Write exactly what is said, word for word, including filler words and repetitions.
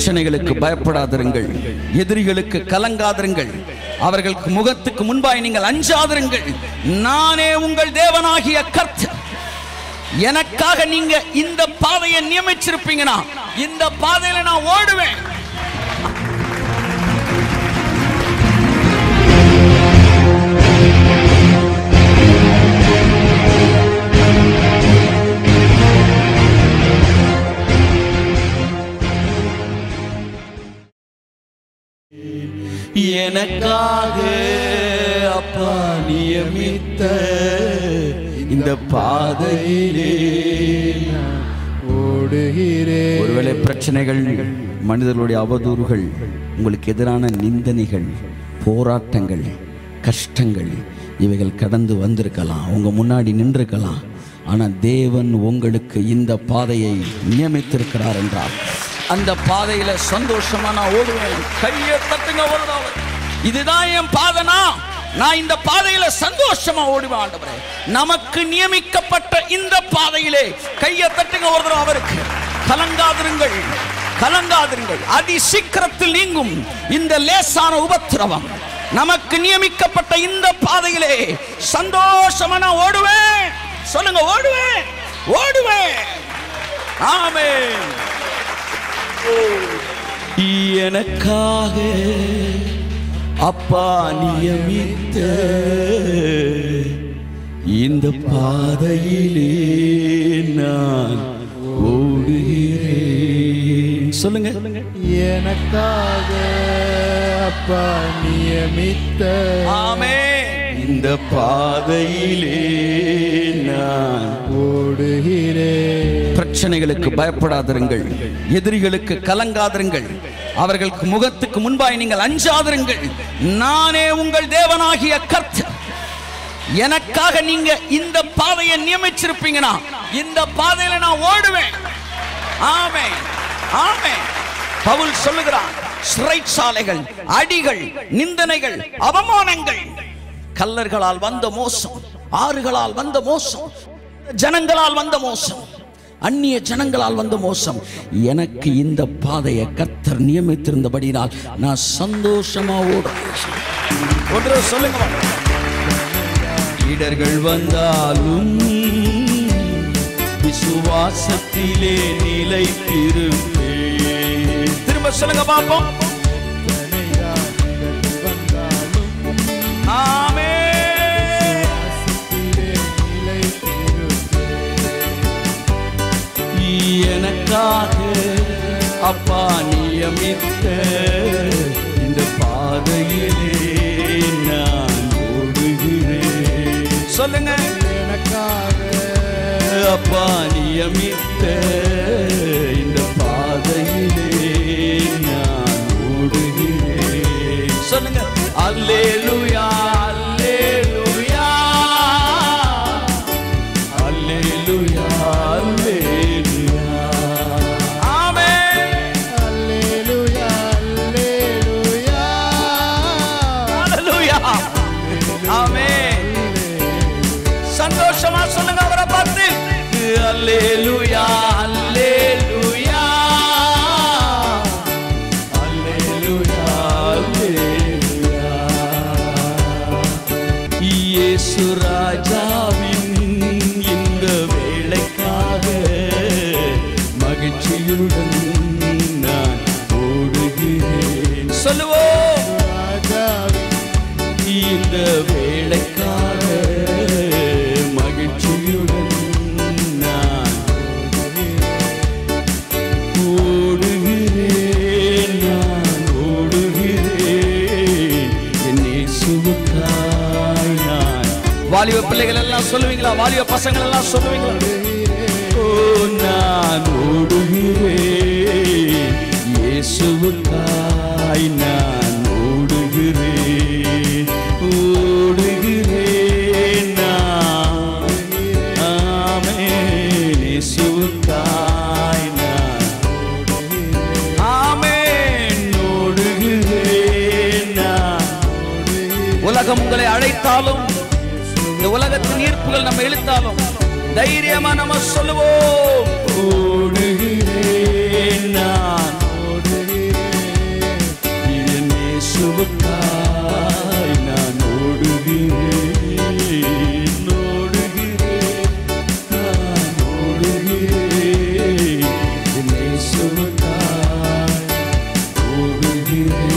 பிரச்சனைகளுக்கு பயப்படாதிருங்கள், எதிரிகளுக்கு கலங்காதிருங்கள், அவர்களுக்கு முகத்துக்கு முன்பாய் நீங்கள் அஞ்சாதிருங்கள். நானே உங்கள் தேவனாகிய கர்த்தர். எனக்காக நீங்க இந்த பாதையை நியமிச்சிருப்பீங்கன்னா இந்த பாதையில நான் ஓடுவேன். எனக்காக அப்பா நியமித்த இந்த பாதையிலே ஓடுகிறேன். ஒருவேளை பிரச்சனைகள், மனிதர்களுடைய அவதூறுகள், உங்களுக்கு எதிரான நிந்தனைகள், போராட்டங்கள், கஷ்டங்கள் இவைகள் கடந்து வந்திருக்கலாம், உங்க முன்னாடி நின்றிருக்கலாம். ஆனால் தேவன் உங்களுக்கு இந்த பாதையை நியமித்திருக்கிறார் என்றால் அந்த பாதையில சந்தோஷமா நான் ஓடுவேன். கையை தட்டுங்க ஒரு நாள். இதுதான் என் பாதைனா நான் இந்த பாதையில சந்தோஷமா ஓடுவேன் ஆண்டவரே. நமக்கு நியமிக்கப்பட்ட இந்த பாதையிலே கையை தட்டுங்க ஒரு தடவை. அவருக்கு கலங்காதிருங்கள், கலங்காதிருங்கள். அதி சீக்கிரத்தில் நீங்கும் இந்த லேசான உபத்திரவம். நமக்கு நியமிக்கப்பட்ட இந்த பாதையிலே சந்தோஷமா நான் ஓடுவேன். சொல்லுங்க, ஓடுவேன், ஓடுவேன். ஆமென். எனக்காக அப்பா நியமித்த இந்த பாதையிலே நான் ஓடுகிறேன். சொல்லுங்க, எனக்காக அப்பா நியமித்த ஆமென் இந்த பாதையிலே நான் ஓடுகிறேன். பிரச்சனைகளுக்கு பயப்படாதிருங்கள், எதிரிகளுக்கு கலங்காதிருங்கள், அவர்களுக்கு முகத்துக்கு முன்பாய் நீங்கள் அஞ்சாதிருங்கள். நானே உங்கள் தேவனாகிய கர்த்தர். எனக்காக நீங்க இந்த பாதையை நியமிச்சிருப்பீங்கன்னா இந்த பாதையில நான் ஓடுவேன். ஆமென், ஆமென். பவுல் சொல்லுகிறான், சிறைச்சாலைகள், அடிகள், நிந்தனைகள், அவமானங்கள், கல்லர்களால் வந்த மோசம், ஆறுகளால் வந்த மோசம், ஜனங்களால் வந்த மோசம், அந்நிய ஜனங்களால் வந்த மோசம், எனக்கு இந்த பாதையை கர்த்தர் நியமித்திருந்தபடினால் நான் சந்தோஷமா ஓடுவேன். ஒன்று சொல்லுங்க, இடர்கள் வந்தாலும் விசுவாசத்திலே நிலைத்திருப்பேன். திரும்ப சொல்லுங்க பாப்போம். எனக்காக அப்பா நியமித்த இந்த பாதையிலே நான் ஓடுகிறேன். சொல்லுங்க, எனக்காக அப்பா நியமித்த இந்த பாதையிலே நான் ஓடுகிறேன். சொல்லுங்க, அல்லேலூயா, அல்லேலூயா, அல்லேலூயா, அல்லேலூயா. ஆமென். அல்லேலூயா, அல்லேலூயா, அல்லேலூயா. ஆமென். சந்தோஷமா சொல்லுங்க அவரை பார்த்து. அல்லேலூயா, அல்லேலூயா, அல்லேலூயா, அல்லேலூயா. இயேசு ராஜாவின் இந்த வேளைக்காக மகிழ்ச்சியுடன் நான் ஓடுகிறேன். சொல்லுவோம், ராஜாவின் இந்த வேளைக்காக மகிழ்ச்சியுடன் நான் ஓடுகிறேன், நான் ஓடுகிறேன் என் இயேசுவுக்காய் நான். வாலிப பிள்ளைகள் எல்லாம் சொல்லுவீங்களா? வாலிப பசங்கள் எல்லாம் சொல்லுவீங்களா? ஓ, நான் ஓடுகிறேன் இயேசுவுக்காய் நான் ஓடுகிறேன், ஓடுகிறேன் நான். ஆமென். இயேசுவுக்காய் நான். ஆமென். ஓடுகிறேன் நான். உலகம் உங்களை அழைத்தாலும், இந்த உலகத்தின் ஈர்ப்புகள் நம்ம இழுத்தாலும் தைரியமா நம்ம சொல்லுவோம், ஓடுகிறேன் நான், இயேசுவுக்காய் நான் ஓடுகிறேன், ஓடுகிறேன், நான் ஓடுகிறேன், என் இயேசுவுக்காய் ஓடுகிறேன்.